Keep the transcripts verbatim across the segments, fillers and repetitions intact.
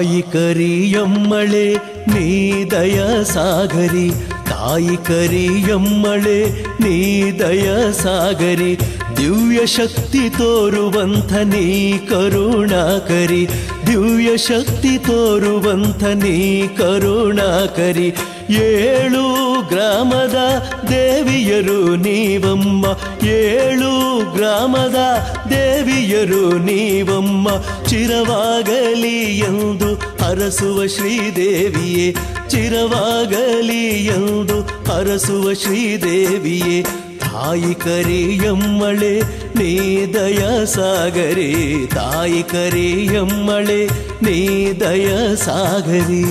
ತಾಯಿ ಕರಿಯಮ್ಮಳೆ ನೀ ದಯ ಸಾಗರಿ, ತಾಯಿ ಕರಿಯಮ್ಮಳೆ ನೀ ದಯ ಸಾಗರಿ, ದಿವ್ಯ ಶಕ್ತಿ ತೋರುವಂಥ ನೀ ಕರುಣಾಕರಿ, ದಿವ್ಯ ಶಕ್ತಿ ತೋರುವಂಥ ನೀ ಕರುಣಾಕರಿ. ಏಳು ಗ್ರಾಮದ ದೇವಿಯರು ನೀವಮ್ಮ, ಏಳು ಗ್ರಾಮದ ದೇವಿಯರು ನೀವಮ್ಮ, ಚಿರವಾಗಲಿ ಎಂದು ಹರಸುವ ಶ್ರೀದೇವಿಯೇ, ಚಿರವಾಗಲಿ ಎಂದು ಹರಸುವ ಶ್ರೀದೇವಿಯೇ. ತಾಯಿ ಕರಿಯಮ್ಮಳೆ ನೀ ದಯ ಸಾಗರಿ, ತಾಯಿ ಕರಿಯಮ್ಮಳೆ ನೀ ದಯ ಸಾಗರಿ.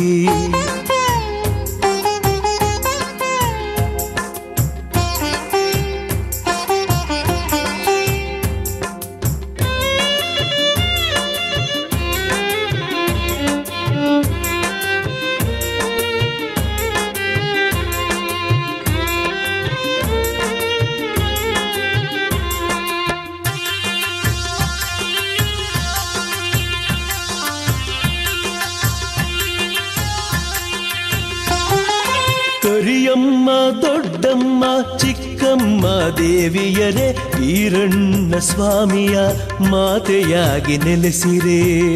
ಕರಿಯಮ್ಮ ದೊಡ್ಡಮ್ಮ ಚಿಕ್ಕಮ್ಮ ದೇವಿಯರೇ ಈರಣ್ಣ ಸ್ವಾಮಿಯ ಮಾತೆಯಾಗಿ ನೆಲೆಸಿರೆ.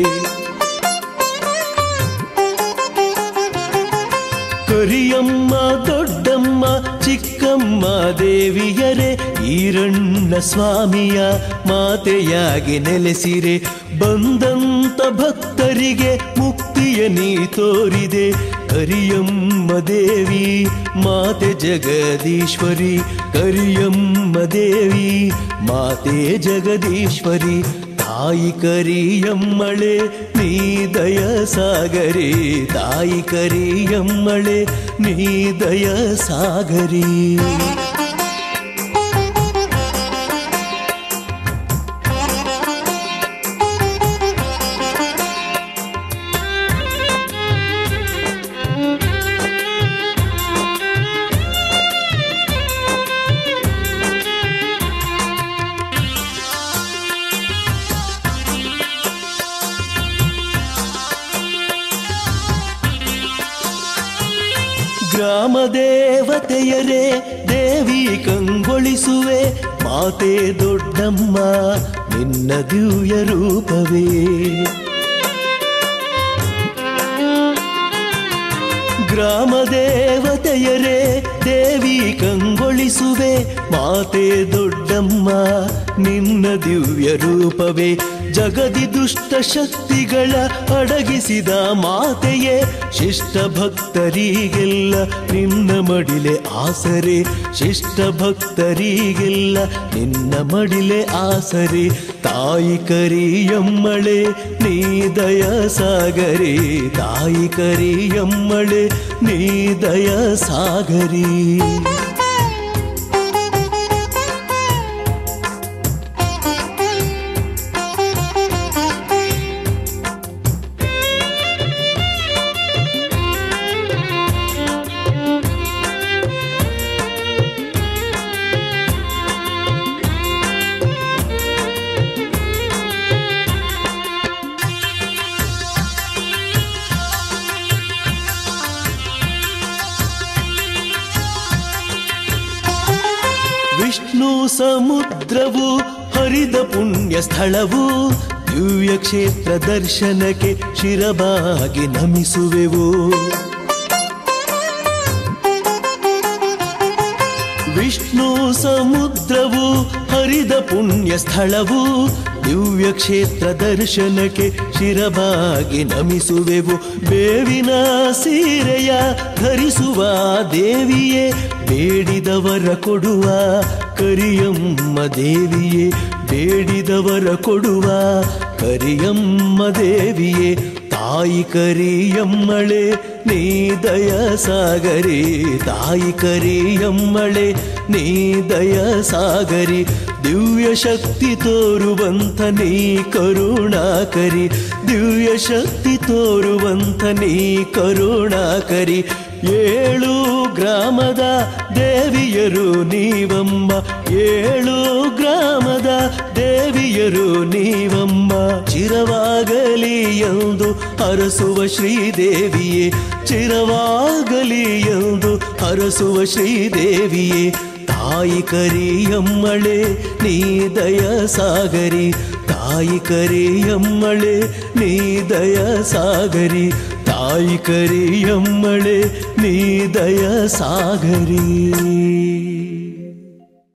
ಕರಿಯಮ್ಮ ದೊಡ್ಡಮ್ಮ ಚಿಕ್ಕಮ್ಮ ದೇವಿಯರೇ ಈರಣ್ಣ ಸ್ವಾಮಿಯ ಮಾತೆಯಾಗಿ ನೆಲೆಸಿರೆ. ಬಂದಂತ ಭಕ್ತರಿಗೆ ಮುಕ್ತಿಯ ನೀ ತೋರಿದೆ, ಕರಿಯಮ್ಮ ದೇವಿ ಮಾತೆ ಜಗದೀಶ್ವರಿ, ಕರಿಯಮ್ಮ ದೇವಿ ಮಾತೆ ಜಗದೀಶ್ವರಿ. ತಾಯಿ ಕರಿಯಮ್ಮಳೆ ನೀ ದಯ ಸಾಗರಿ, ತಾಯಿ ಕರಿಯಮ್ಮಳೆ ನೀ ದಯ ಸಾಗರಿ. ಗ್ರಾಮ ದೇವತೆಯರೇ ದೇವಿ ಕಂಗೊಳಿಸುವೆ, ಮಾತೆ ದೊಡ್ಡಮ್ಮ ನಿನ್ನ ದಿವ್ಯ ರೂಪವೇ. ಗ್ರಾಮ ದೇವತೆಯರೇ ದೇವಿ ಕಂಗೊಳಿಸುವೆ, ಮಾತೆ ದೊಡ್ಡಮ್ಮ ನಿನ್ನ ದಿವ್ಯ ರೂಪವೇ. ಜಗದಿ ದುಷ್ಟ ಶಕ್ತಿಗಳ ಅಡಗಿಸಿದ ಮಾತೆಯೇ, ಶಿಷ್ಟ ಭಕ್ತರಿಗೆಲ್ಲ ನಿನ್ನ ಮಡಿಲೆ ಆಸರೆ, ಶಿಷ್ಟ ಭಕ್ತರಿಗೆಲ್ಲ ನಿನ್ನ ಮಡಿಲೆ ಆಸರೆ. ತಾಯಿ ಕರಿಯಮ್ಮಳೆ ನೀ ದಯ ಸಾಗರಿ, ತಾಯಿ ಕರಿಯಮ್ಮಳೆ ನೀ ದಯ ಸಾಗರಿ. ವಿಷ್ಣು ಸಮುದ್ರವು ಹರಿದ ಪುಣ್ಯ ಸ್ಥಳವು, ದಿವ್ಯ ಕ್ಷೇತ್ರ ದರ್ಶನಕ್ಕೆ ಶಿರಬಾಗಿ ನಮಿಸುವೆವು. ವಿಷ್ಣು ಸಮುದ್ರವು ಹರಿದ ಪುಣ್ಯ ಸ್ಥಳವು, ದಿವ್ಯ ಕ್ಷೇತ್ರ ದರ್ಶನಕ್ಕೆ ಶಿರಬಾಗಿ ನಮಿಸುವೆವು. ಬೇವಿನ ಸೀರೆಯ ಧರಿಸುವ ದೇವಿಯೇ, ಬೇಡಿದವರ ಕೊಡುವ ಕರಿಯಮ್ಮ ದೇವಿಯೇ, ಬೇಡಿದವರ ಕೊಡುವ ಕರಿಯಮ್ಮ ದೇವಿಯೇ. ತಾಯಿ ಕರಿಯಮ್ಮಳೆ ನೀ ದಯ ಸಾಗರಿ, ತಾಯಿ ಕರಿಯಮ್ಮಳೆ ನೀ ದಯ ಸಾಗರಿ. ದಿವ್ಯ ಶಕ್ತಿ ತೋರುವಂಥ ನೀ ಕರುಣಾಕರಿ, ದಿವ್ಯ ಶಕ್ತಿ ತೋರುವಂಥ ನೀ ಕರುಣಾಕರಿ. ಏಳು ಗ್ರಾಮದ ದೇವಿಯರು ನೀವಮ್ಮ, ಏಳು ಗ್ರಾಮದ ದೇವಿಯರು ನೀವಮ್ಮ. ಚಿರವಾಗಲಿ ಎಂದು ಹರಸುವ ಶ್ರೀದೇವಿಯೇ, ಚಿರವಾಗಲಿ ಎಂದು ಹರಸುವ ಶ್ರೀದೇವಿಯೇ. ತಾಯಿ ಕರಿಯಮ್ಮಳೆ ನೀ ದಯ ಸಾಗರಿ, ತಾಯಿ ಕರಿಯಮ್ಮಳೆ ನೀ ದಯ ಸಾಗರಿ, ತಾಯಿ ಕರಿಯಮ್ಮಳೆ ನೀ ದಯ ಸಾಗರಿ.